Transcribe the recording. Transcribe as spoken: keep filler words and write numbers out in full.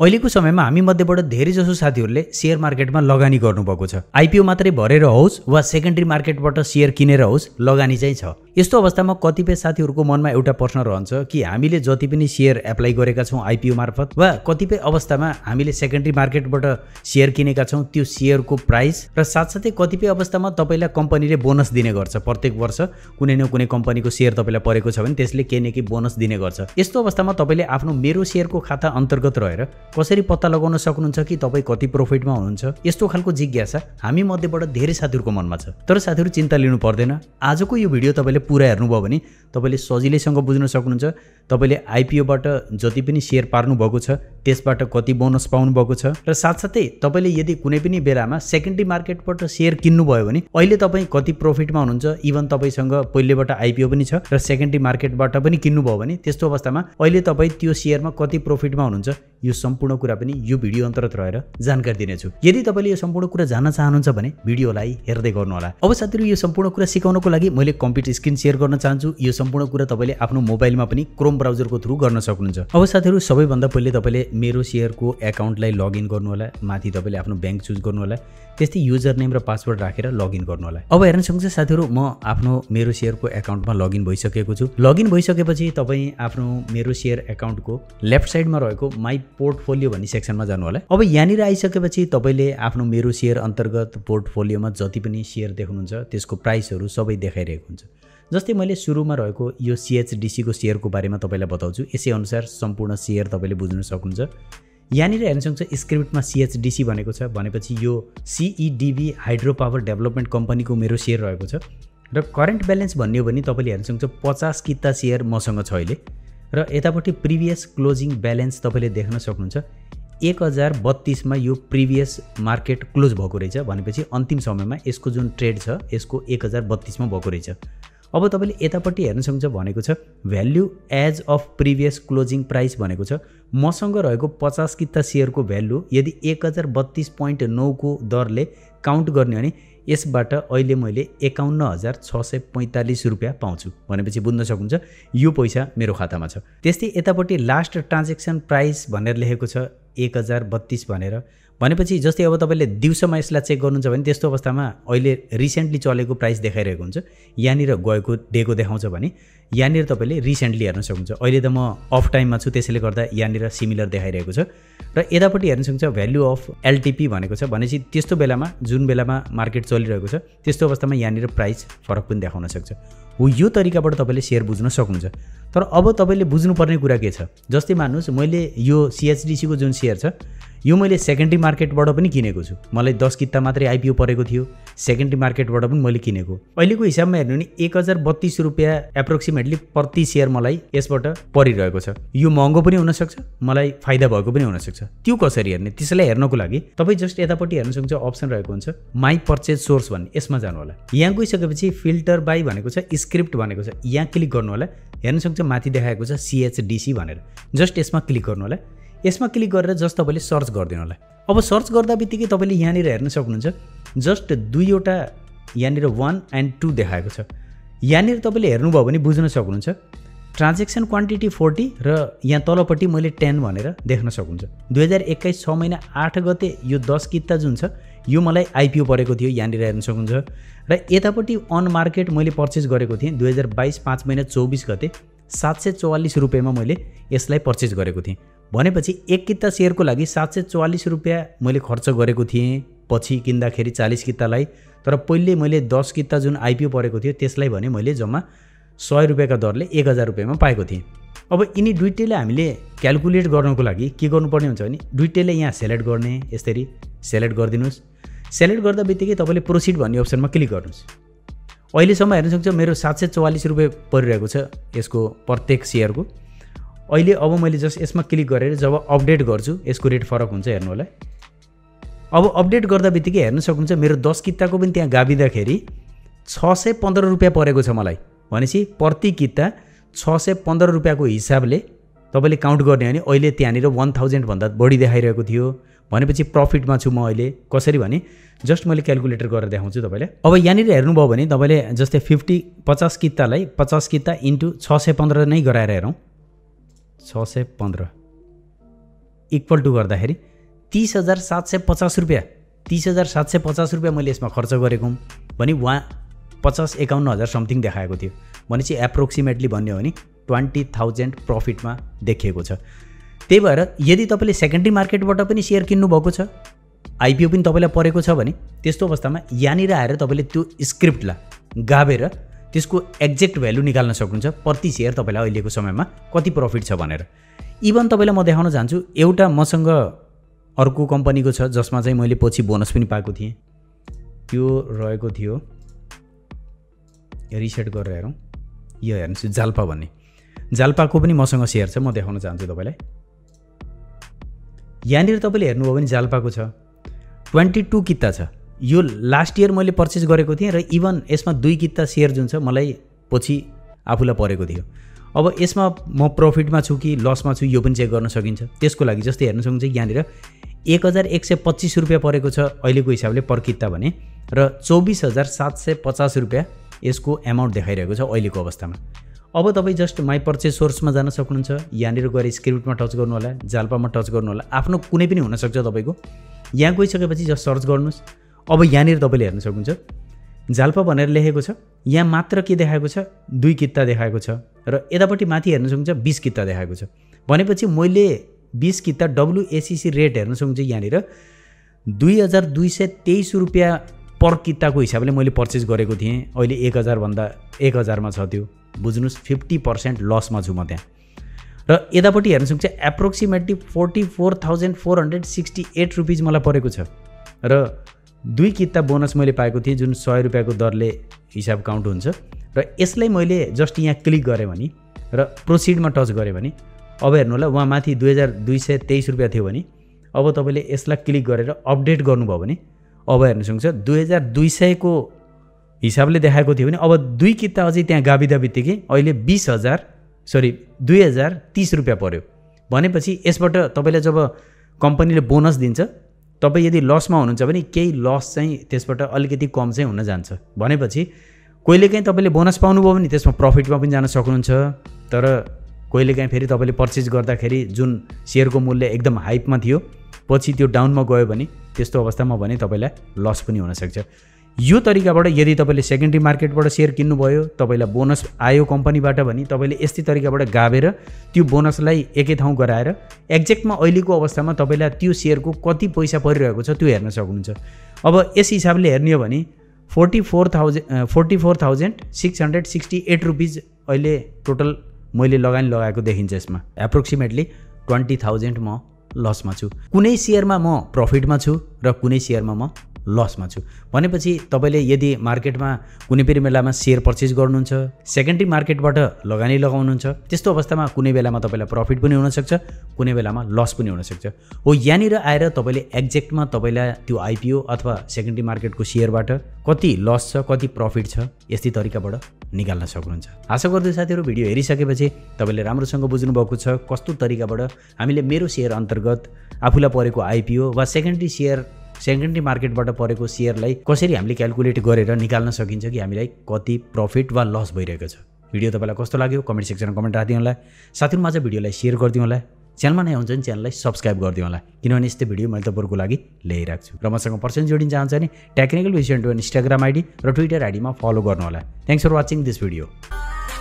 अहिलेको समयमा हामी मध्येबाट धेरै जसो साथीहरूले शेयर मार्केटमा लगानी गर्नुभएको छ। आइपिओ मात्रै भरेर होस् वा सेकेन्डरी मार्केटबाट शेयर किनेर होस् लगानी चाहिँ छ। यस्तो अवस्थामा कतिपय साथीहरूको मनमा एउटा प्रश्न रहन्छ कि हामीले जति पनि शेयर एप्लाई गरेका छौँ आइपिओ मार्फत वा कतिपय अवस्थामा हामीले सेकेन्डरी मार्केटबाट शेयर किनेका छौँ त्यो शेयरको प्राइस र साथसाथै कतिपय अवस्थामा तपाईँलाई कम्पनीले बोनस दिने गर्छ। प्रत्येक वर्ष कुनै न कुनै कम्पनीको शेयर तपाईँलाई परेको छ भने त्यसले केही न केही बोनस दिने गर्छ। यस्तो अवस्थामा तपाईँले आफ्नो मेरो शेयरको खाता अन्तर्गत रहेर कसरी पत्ता लगाउन सक्नुहुन्छ कि तपाईँ कति प्रॉफिटमा हुनुहुन्छ, यस्तो खालको जिज्ञासा हामी मध्येबाट धेरै साथीहरूको मनमा छ। तर साथीहरू चिन्ता लिनु पर्दैन। आजको यो भिडियो तपाईँले पुरा हेर्नुभयो भने तपाईँले सजिलैसँग बुझ्न सक्नुहुन्छ तपाईँले आइपिओबाट जति पनि शेयर पार्नु भएको छ त्यसबाट कति बोनस पाउनु भएको छ र साथसाथै तपाईँले यदि कुनै पनि बेलामा सेकेन्डरी मार्केटबाट शेयर किन्नु भयो भने अहिले तपाईँ कति प्रॉफिटमा हुनुहुन्छ। इभन तपाईँसँग पहिलेबाट आइपिओ पनि छ र सेकेन्डरी मार्केटबाट पनि किन्नु भयो भने त्यस्तो अवस्थामा अहिले तपाईँ त्यो शेयरमा कति प्रॉफिटमा हुनुहुन्छ यो सम्पूर्ण कुरा पनि यो भिडियो अन्तर्गत रहेर जानकारी दिनेछु। यदि तपाईँले यो सम्पूर्ण कुरा जान्न चाहनुहुन्छ भने भिडियोलाई हेर्दै गर्नुहोला। अब साथीहरू यो सम्पूर्ण कुरा सिकाउनको लागि मैले कम्प्युटर स्क्रिन सेयर गर्न चाहन्छु। यो सम्पूर्ण कुरा तपाईँले आफ्नो मोबाइलमा पनि क्रोम ब्राउजरको थ्रु गर्न सक्नुहुन्छ। अब साथीहरू सबैभन्दा पहिले तपाईँले मेरो शेयरको एकाउन्टलाई लगइन गर्नुहोला। माथि तपाईँले आफ्नो ब्याङ्क चुज गर्नुहोला, त्यस्तै युजर नेम र पासवर्ड राखेर लगइन गर्नुहोला। अब हेर्न सक्नुहुन्छ साथीहरू म आफ्नो मेरो शेयरको एकाउन्टमा लगइन भइसकेको छु। लगइन भइसकेपछि तपाईँ आफ्नो मेरो शेयर एकाउन्टको लेफ्ट साइडमा रहेको माई पोर्टफोलियो भन्ने सेक्सनमा जानु होला। अब यहाँनिर आइसकेपछि तपाईँले आफ्नो मेरो शेयर अन्तर्गत पोर्टफोलियोमा जति पनि शेयर देख्नुहुन्छ त्यसको प्राइसहरू सबै देखाइरहेको हुन्छ। जस्तै मैले सुरुमा रहेको यो सिएचडिसीको शेयरको बारेमा तपाईँलाई बताउँछु। यसै अनुसार सम्पूर्ण शेयर तपाईँले बुझ्न सक्नुहुन्छ। यहाँनिर हेर्न सक्नुहुन्छ स्क्रिप्टमा सिएचडिसी भनेको छ भनेपछि यो सिइडिबी हाइड्रो पावर डेभलपमेन्ट कम्पनीको मेरो शेयर रहेको छ र करेन्ट ब्यालेन्स भन्ने हो भने तपाईँले हेर्न सक्नुहुन्छ पचास किता शेयर मसँग छ अहिले र यतापट्टि प्रिभियस क्लोजिङ ब्यालेन्स तपाईँले देख्न सक्नुहुन्छ एक हजार बत्तीसमा यो प्रिभियस मार्केट क्लोज भएको रहेछ भनेपछि अन्तिम समयमा यसको जुन ट्रेड छ यसको एक हजार बत्तीसमा भएको रहेछ। अब तपाईँले यतापट्टि हेर्न सक्नुहुन्छ भनेको छ value as of previous closing price भनेको छ मसँग रहेको पचास किता शेयरको भ्यालु यदि एक हजार बत्तीस पोइन्ट नौको दरले काउन्ट गर्ने भने यसबाट अहिले मैले एकाउन्न हजार छ सय पैँतालिस रुपियाँ पाउँछु भनेपछि बुझ्न सक्नुहुन्छ यो पैसा मेरो खातामा छ। त्यस्तै यतापट्टि लास्ट ट्रान्जेक्सन प्राइस भनेर लेखेको छ एक हजार बत्तीस भनेर भनेपछि जस्तै अब तपाईँले दिउँसोमा यसलाई चेक गर्नुहुन्छ भने त्यस्तो अवस्थामा अहिले रिसेन्टली चलेको प्राइस देखाइरहेको हुन्छ। यहाँनिर गएको डेको देखाउँछ भने यहाँनिर तपाईँले रिसेन्टली हेर्न सक्नुहुन्छ। अहिले त म अफ टाइममा छु त्यसैले गर्दा यहाँनिर सिमिलर देखाइरहेको छ र यतापट्टि हेर्न सक्नुहुन्छ भ्याल्यु अफ एलटिपी भनेको छ भनेपछि त्यस्तो बेलामा जुन बेलामा मार्केट चलिरहेको छ त्यस्तो अवस्थामा यहाँनिर प्राइस फरक पनि देखाउन सक्छ। हो यो तरिकाबाट तपाईँले शेयर बुझ्न सक्नुहुन्छ। तर अब तपाईँले बुझ्नुपर्ने कुरा के छ जस्तै मान्नुहोस् मैले यो सिएचडिसीको जुन शेयर छ यो मैले सेकेन्डरी मार्केटबाट पनि किनेको छु। मलाई दस किता मात्रै आइपिओ परेको थियो, सेकेन्डरी मार्केटबाट पनि मैले किनेको। अहिलेको हिसाबमा हेर्नु भने एक हजार बत्तीस रुपियाँ एप्रोक्सिमेटली प्रति शेयर मलाई यसबाट परिरहेको छ। यो महँगो पनि हुनसक्छ, मलाई फाइदा भएको पनि हुनसक्छ। त्यो कसरी हेर्ने त्यसलाई हेर्नको लागि तपाईँ जस्ट यतापट्टि हेर्न सक्नुहुन्छ अप्सन रहेको हुन्छ माई पर्चेज सोर्स भन्ने, यसमा जानु होला। यहाँ गइसकेपछि फिल्टर बाई भनेको छ स्क्रिप्ट भनेको छ यहाँ क्लिक गर्नु होला। हेर्न सक्नुहुन्छ माथि देखाएको छ सिएचडिसी भनेर, जस्ट यसमा क्लिक गर्नु होला। यसमा क्लिक गरेर जस्ट तपाईँले सर्च गरिदिनु होला। अब सर्च गर्दा बित्तिकै तपाईँले यहाँनिर हेर्न सक्नुहुन्छ जस्ट दुईवटा यहाँनिर वान एन्ड टू देखाएको छ। यहाँनिर तपाईँले हेर्नुभयो भने बुझ्न सक्नुहुन्छ ट्रान्जेक्सन क्वान्टिटी फोर्टी र यहाँ तलपट्टि मैले टेन भनेर देख्न सक्नुहुन्छ। दुई हजार एक्काइस छ महिना आठ गते यो दस किता जुन छ यो मलाई आइपिओ परेको थियो यहाँनिर हेर्न सक्नुहुन्छ र यतापट्टि अन मार्केट मैले पर्चेस गरेको थिएँ दुई हजार बाइस पाँच महिना चौबिस गते सात सय चौवालिस रुपियाँमा मैले यसलाई पर्चेस गरेको थिएँ भनेपछि एक किता शेयरको लागि सात सय चौवालिस रुपियाँ मैले खर्च गरेको थिएँ पछि किन्दाखेरि चालिस कितालाई। तर पहिले मैले दस किता जुन आइपिओ परेको थियो त्यसलाई भने मैले जम्मा सय रुपियाँका दरले एक हजार रुपियाँमा पाएको थिएँ। अब यिनी दुइटैलाई हामीले क्यालकुलेट गर्नको लागि के गर्नुपर्ने हुन्छ भने दुइटैलाई यहाँ सेलेक्ट गर्ने, यसरी सेलेक्ट गरिदिनुहोस्। सेलेक्ट गर्दा बित्तिकै तपाईँले प्रोसिड भन्ने अप्सनमा क्लिक गर्नुहोस्। अहिलेसम्म हेर्न सक्छ मेरो सात सय चौवालिस रुपियाँ परिरहेको छ यसको प्रत्येक शेयरको। अहिले अब मैले जस्ट यसमा क्लिक गरेर जब अपडेट गर्छु यसको रेट फरक हुन्छ हेर्नु होला। अब अपडेट गर्दा बित्तिकै हेर्न सक्नुहुन्छ मेरो दस किताको पनि त्यहाँ गाबिँदाखेरि छ सय पन्ध्र रुपियाँ परेको छ मलाई भनेपछि प्रति किता छ सय पन्ध्र रुपियाँको हिसाबले तपाईँले काउन्ट गर्ने भने अहिले त्यहाँनिर वान थाउजन्डभन्दा बढी देखाइरहेको थियो भनेपछि प्रफिटमा छु म अहिले। कसरी भने जस्ट मैले क्यालकुलेटर गरेर देखाउँछु तपाईँलाई। अब यहाँनिर हेर्नुभयो भने तपाईँले जस्तै फिफ्टी पचास कितालाई पचास किता इन्टु छ सय पन्ध्र नै गराएर हेरौँ छ सय पन्ध्र इक्वल टु गर्दाखेरि तीस हजार सात सय पचास रुपियाँ तीस हजार सात सय पचास रुपियाँ मैले यसमा खर्च गरेको हुँ भने वहाँ पचास एकाउन्न हजार समथिङ देखाएको थियो भने चाहिँ एप्रोक्सिमेटली भन्ने हो भने ट्वेन्टी थाउजन्ड प्रफिटमा देखिएको छ। त्यही भएर यदि तपाईँले सेकेन्डरी मार्केटबाट पनि सेयर किन्नुभएको छ, आइपिओ पनि तपाईँलाई परेको छ भने त्यस्तो अवस्थामा यहाँनिर आएर तपाईँले त्यो स्क्रिप्टलाई गाभेर त्यसको एक्ज्याक्ट भ्यालु निकाल्न सक्नुहुन्छ प्रति सेयर तपाईँलाई अहिलेको समयमा कति प्रफिट छ भनेर। इभन तपाईँलाई म देखाउन चाहन्छु एउटा मसँग अर्को कम्पनीको छ जसमा चाहिँ मैले पछि बोनस पनि पाएको थिएँ। त्यो रहेको थियो, रिसेट गरेर हेरौँ, यो हेर्नुहोस् जाल्पा भन्ने, जाल्पाको पनि मसँग सेयर छ, म देखाउन चाहन्छु तपाईँलाई। यहाँनिर तपाईँले हेर्नुभयो भने जाल्पाको छ ट्वेन्टी टू किता छ। यो लास्ट इयर मैले पर्चेस गरेको थिएँ र इभन यसमा दुई किता सेयर जुन छ मलाई पछि आफूलाई परेको थियो। अब यसमा म प्रफिटमा छु कि लसमा छु यो पनि चेक गर्न सकिन्छ। त्यसको लागि जस्तै हेर्न सक्नुहुन्छ यहाँनिर एक हजार एक सय पच्चिस रुपियाँ परेको छ अहिलेको हिसाबले पर किता भने, र चौबिस हजार सात सय पचास रुपियाँ यसको एमाउन्ट देखाइरहेको छ अहिलेको अवस्थामा। अब तपाईँ जस्ट माई पर्चेस सोर्समा जान सक्नुहुन्छ, यहाँनिर गएर स्क्रिप्टमा टच गर्नु होला, जाल्पामा टच गर्नु होला, आफ्नो कुनै पनि हुनसक्छ तपाईँको। यहाँ गइसकेपछि जस्ट सर्च गर्नुहोस्। अब यहाँनिर तपाईँले हेर्न सक्नुहुन्छ जाल्पा भनेर लेखेको छ, यहाँ मात्र के देखाएको छ, दुई किता देखाएको छ र यतापट्टि माथि हेर्न सक्नुहुन्छ बिस किता देखाएको छ। भनेपछि मैले बिस किता डब्लुएसिसी रेट हेर्न सक्नुहुन्छ यहाँनिर दुई हजार दुई सय तेइस रुपियाँ पर किताको हिसाबले मैले पर्चेस गरेको थिएँ। अहिले एक हजारभन्दा एक हजारमा छ त्यो, बुझ्नुहोस् फिफ्टी पर्सेन्ट लसमा छु म त्यहाँ। र यतापट्टि हेर्न सक्नुहुन्छ approximately forty four thousand four hundred sixty eight rupees मलाई परेको छ र दुई किता बोनस मैले पाएको थिएँ जुन सय रुपियाँको दरले हिसाब काउन्ट हुन्छ। र यसलाई मैले जस्ट यहाँ क्लिक गरेँ भने र प्रोसिडमा टच गरेँ भने अब हेर्नु होला वहाँ माथि दुई हजार दुई सय तेइस रुपियाँ थियो भने अब तपाईँले यसलाई क्लिक गरेर अपडेट गर्नुभयो भने अब हेर्नु सक्नुहुन्छ दुई हजार दुई सयको हिसाबले देखाएको थियो भने अब दुई किता अझै त्यहाँ गाविदा बित्तिकै अहिले बिस हजार सरी दुई हजार तिस रुपियाँ पऱ्यो। भनेपछि यसबाट तपाईँलाई जब कम्पनीले बोनस दिन्छ तपाईँ यदि लसमा हुनुहुन्छ भने केही लस चाहिँ त्यसबाट अलिकति कम चाहिँ हुन जान्छ। भनेपछि कहिलेकाहीँ तपाईँले बोनस पाउनुभयो भने त्यसमा प्रफिटमा पनि जान सक्नुहुन्छ, तर कहिलेकाहीँ फेरि तपाईँले पर्चेस गर्दाखेरि जुन सेयरको मूल्य एकदम हाइपमा थियो पछि त्यो डाउनमा गयो भने त्यस्तो अवस्थामा भने तपाईँलाई लस पनि हुनसक्छ। यो तरिकाबाट यदि तपाईँले सेकेन्डरी मार्केटबाट सेयर किन्नुभयो, तपाईँलाई बोनस आयो कम्पनीबाट भने तपाईँले यस्तै तरिकाबाट गाभेर त्यो बोनसलाई एकै ठाउँ गराएर एक्ज्याक्टमा अहिलेको अवस्थामा तपाईँलाई त्यो सेयरको कति पैसा परिरहेको छ त्यो हेर्न सक्नुहुन्छ। अब यस हिसाबले हेर्ने हो भने forty four thousand forty four thousand six hundred sixty eight rupees अहिले टोटल मैले लगानी लगाएको देखिन्छ। यसमा एप्रोक्सिमेटली ट्वेन्टी थाउजन्ड म लसमा छु, कुनै सेयरमा म प्रफिटमा छु र कुनै सेयरमा म लसमा छु। भनेपछि तपाईँले यदि मार्केटमा कुनै पनि बेलामा सेयर पर्चेस गर्नुहुन्छ, सेकेन्डरी मार्केटबाट लगानी लगाउनुहुन्छ, त्यस्तो अवस्थामा कुनै बेलामा तपाईँलाई प्रफिट पनि हुनसक्छ, कुनै बेलामा लस पनि हुनसक्छ। हो यहाँनिर आएर तपाईँले एक्ज्याक्टमा तपाईँलाई त्यो आइपिओ अथवा सेकेन्डरी मार्केटको सेयरबाट कति लस छ कति प्रफिट छ यस्तै तरिकाबाट निकाल्न सक्नुहुन्छ। आशा गर्छु साथीहरू भिडियो हेरिसकेपछि तपाईँले राम्रोसँग बुझ्नुभएको छ कस्तो तरिकाबाट हामीले मेरो सेयर अन्तर्गत आफूलाई परेको आइपिओ वा सेकेन्डरी सेयर सेकेन्डरी मार्केटबाट परेको सेयरलाई कसरी हामीले क्याल्कुलेट गरेर निकाल्न सकिन्छ कि हामीलाई कति प्रफिट वा लस भइरहेको छ। भिडियो तपाईँलाई कस्तो लाग्यो कमेन्ट सेक्सनमा कमेन्ट राखिदिनु होला। साथीहरूमा चाहिँ भिडियोलाई सेयर गरिदिनु होला, च्यानलमा नै हुन्छ भने च्यानललाई सब्सक्राइब गरिदिनु होला, किनभने यस्तै भिडियो मैले तपाईँहरूको लागि ल्याइरहेको छु। र मसँग पर्सन जोडिन चाहन्छ भने technical vision to Instagram ID र ट्विटर आइडीमा फलो गर्नु होला। Thanks for watching this video.